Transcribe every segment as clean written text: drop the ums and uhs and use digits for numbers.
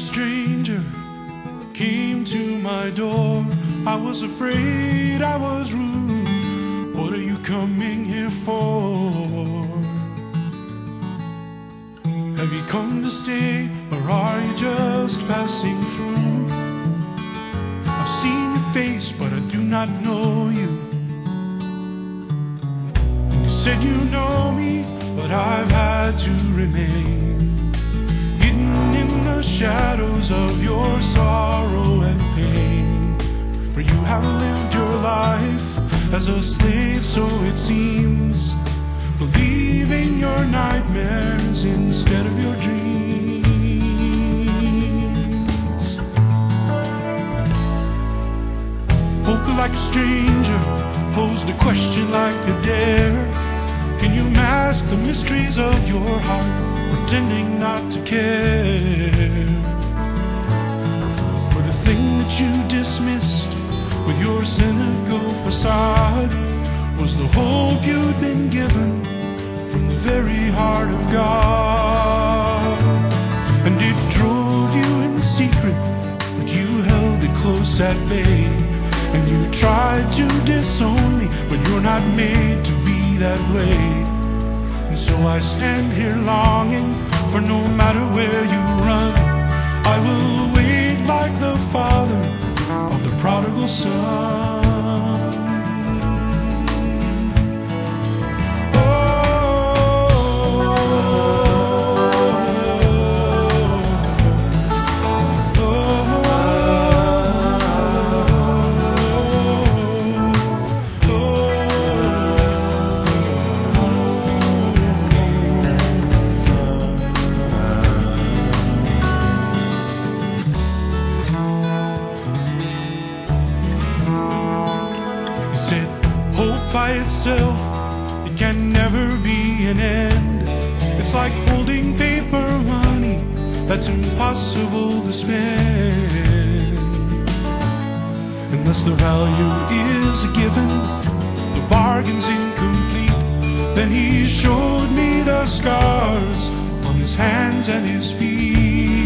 stranger came to my door. I was afraid, I was rude. What are you coming here for? Have you come to stay, or are you just passing through? I've seen your face, but I do not know you. And you said you know me, but I've had to remain hidden in the shadows of your sorrow and pain. For you have lived your life as a slave, so it seems, believing your nightmares instead of your dreams. Spoke like a stranger, posed a question like a dare. Can you mask the mysteries of your heart, pretending not to care? For the thing that you dismissed with your cynical facade was the hope you'd been given from the very heart of God. And it drove you in secret, but you held it close at bay. And you tried to disown me, but you're not made to be that way. And so I stand here longing, for no matter where you run, I will wait like the father of the prodigal son. Hope by itself, it can never be an end. It's like holding paper money that's impossible to spend. Unless the value is a given, the bargain's incomplete. Then he showed me the scars on his hands and his feet.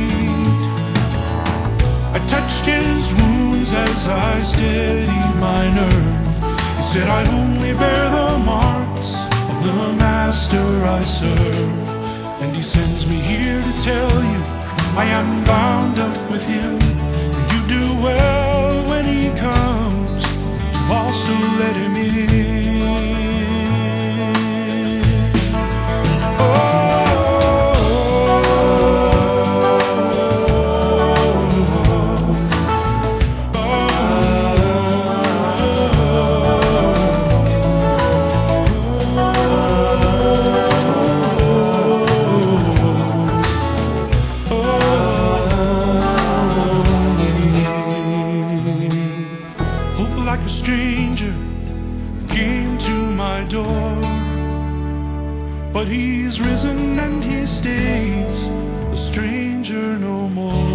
I touched his wounds as I steadied my nerve. He said, I only bear the marks of the master I serve. And he sends me here to tell you I am bound up with him. You do well when he comes to also let him in. Like a stranger came to my door, but he's risen and he stays a stranger no more.